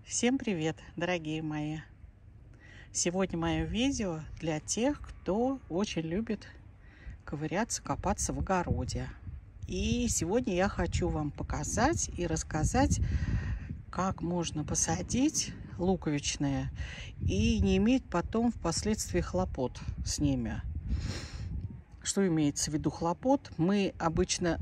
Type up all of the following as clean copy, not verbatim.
Всем привет, дорогие мои! Сегодня мое видео для тех, кто очень любит ковыряться, копаться в огороде. И сегодня я хочу вам показать и рассказать, как можно посадить луковичные и не иметь потом впоследствии хлопот с ними. Что имеется в виду хлопот? Мы обычно,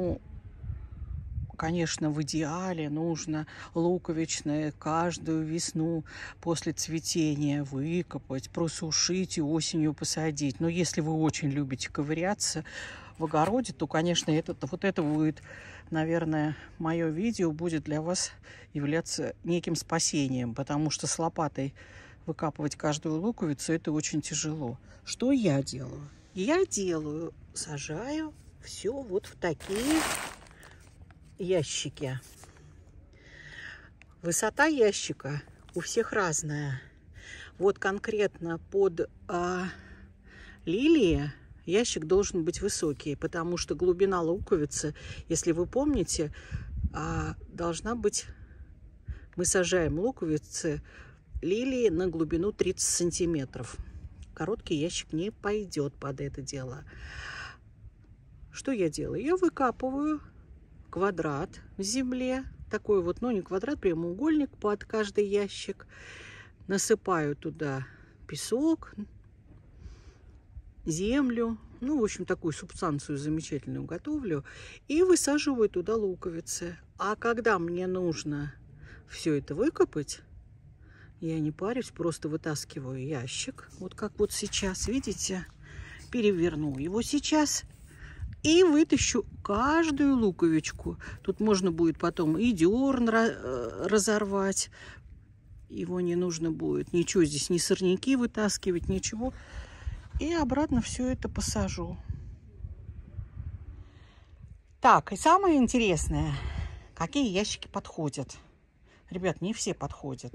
конечно, в идеале нужно луковичные каждую весну после цветения выкопать, просушить и осенью посадить. Но если вы очень любите ковыряться в огороде, то, конечно, это будет, наверное, мое видео будет для вас являться неким спасением, потому что с лопатой выкапывать каждую луковицу – это очень тяжело. Что я делаю? Сажаю все вот в такие ящики. Высота ящика у всех разная. Вот конкретно под лилии ящик должен быть высокий, потому что глубина луковицы, если вы помните, должна быть... Мы сажаем луковицы лилии на глубину 30 сантиметров. Короткий ящик не пойдет под это дело. Что я делаю? Я выкапываю квадрат в земле, такой вот, не квадрат, прямоугольник под каждый ящик. Насыпаю туда песок, землю, в общем, такую субстанцию замечательную готовлю и высаживаю туда луковицы. А когда мне нужно все это выкопать, я не парюсь, просто вытаскиваю ящик, вот как вот сейчас, видите, переверну его сейчас. И вытащу каждую луковичку. Тут можно будет потом и дерн разорвать. Его не нужно будет. Ничего здесь, ни сорняки вытаскивать, ничего. И обратно все это посажу. Так, и самое интересное, какие ящики подходят. Ребят, не все подходят.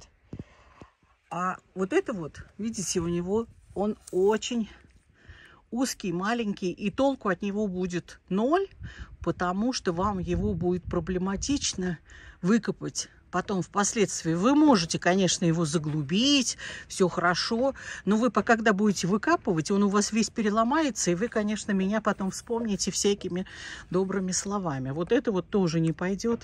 А вот это вот, видите, у него он очень... узкий, маленький, и толку от него будет 0, потому что вам его будет проблематично выкопать потом впоследствии. Вы можете, конечно, его заглубить, все хорошо, но вы когда будете выкапывать, он у вас весь переломается, и вы, конечно, меня потом вспомните всякими добрыми словами. Вот это вот тоже не пойдет.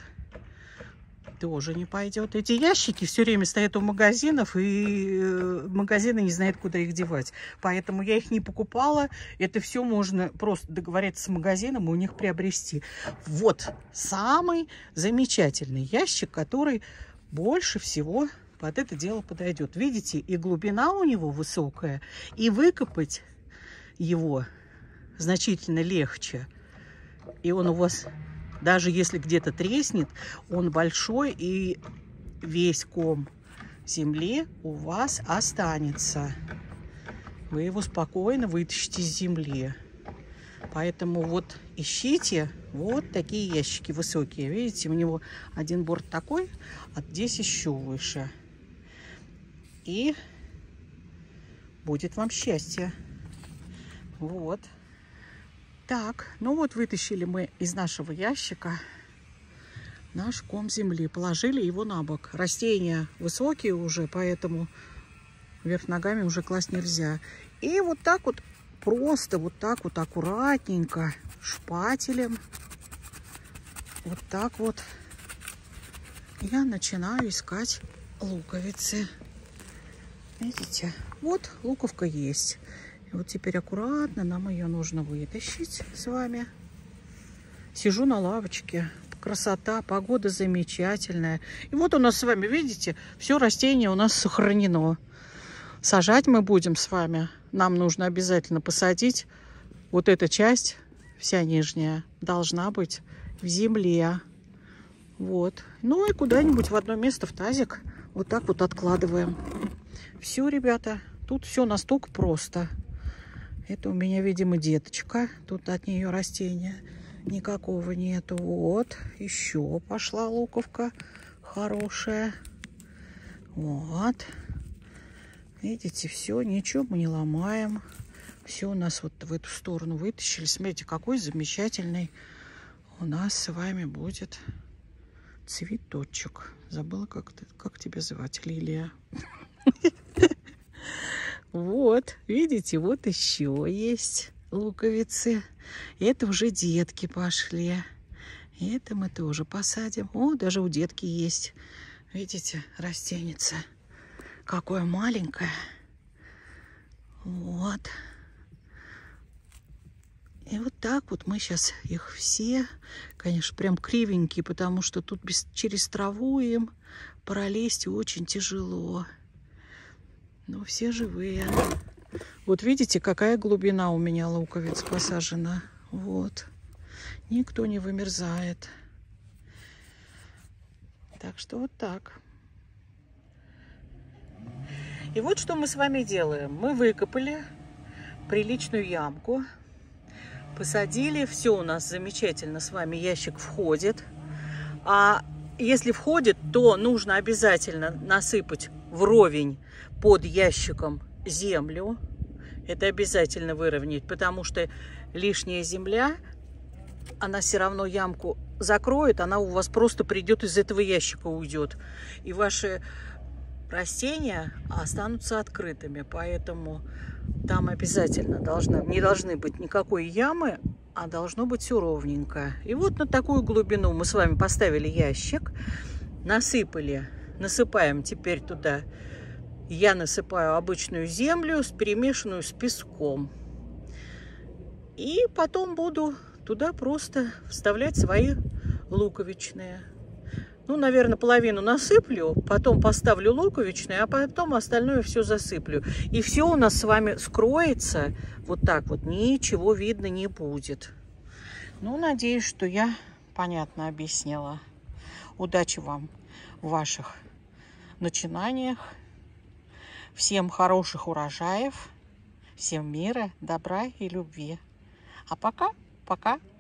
Тоже не пойдет. Эти ящики все время стоят у магазинов, и магазины не знают, куда их девать. Поэтому я их не покупала. Это все можно просто договориться с магазином и у них приобрести. Вот самый замечательный ящик, который больше всего под это дело подойдет. Видите, и глубина у него высокая, и выкопать его значительно легче. И он у вас... Даже если где-то треснет, он большой, и весь ком земли у вас останется. Вы его спокойно вытащите из земли. Поэтому вот ищите вот такие ящики высокие. Видите, у него один борт такой, а здесь еще выше. И будет вам счастье. Вот. Так, вот вытащили мы из нашего ящика наш ком земли, положили его на бок. Растения высокие уже, поэтому вверх ногами уже класть нельзя. И вот так вот, просто вот так вот аккуратненько, шпателем, вот так вот я начинаю искать луковицы. Видите, вот луковка есть. И вот теперь аккуратно нам ее нужно вытащить с вами. Сижу на лавочке. Красота, погода замечательная. И вот у нас с вами, видите, все растение у нас сохранено. Сажать мы будем с вами. Нам нужно обязательно посадить. Вот эта часть, вся нижняя, должна быть в земле. Вот. И куда-нибудь в одно место в тазик вот так вот откладываем. Все, ребята, тут все настолько просто. Это у меня, видимо, деточка. Тут от нее растения никакого нету. Вот, еще пошла луковка хорошая. Вот. Видите, все, ничего мы не ломаем. Все у нас вот в эту сторону вытащили. Смотрите, какой замечательный у нас с вами будет цветочек. Забыла, как тебя звать, Лилия. Вот, видите, вот еще есть луковицы. Это уже детки пошли. Это мы тоже посадим. О, даже у детки есть. Видите, растеница. Какое маленькое. Вот. И вот так вот мы сейчас их все, конечно, прям кривенькие, потому что тут через траву им пролезть очень тяжело. Но все живые. Вот видите, какая глубина у меня луковиц посажена. Вот. Никто не вымерзает. Так что вот так. И вот что мы с вами делаем. Мы выкопали приличную ямку. Посадили. Все у нас замечательно с вами. Ящик входит. А если входит, то нужно обязательно насыпать вровень под ящиком землю. Это обязательно выровнять, потому что лишняя земля, она все равно ямку закроет, она у вас просто придет из этого ящика, уйдет. И ваши растения останутся открытыми, поэтому там обязательно не должны быть никакой ямы, а должно быть все ровненько. И вот на такую глубину мы с вами поставили ящик, насыпаем теперь туда. Я насыпаю обычную землю, перемешанную с песком. И потом буду туда просто вставлять свои луковичные. Ну, наверное, половину насыплю, потом поставлю луковичные, а потом остальное все засыплю. И все у нас с вами скроется вот так вот, ничего видно не будет. Ну, надеюсь, что я понятно объяснила. Удачи вам в ваших начинаниях. Всем хороших урожаев, всем мира, добра и любви. А пока.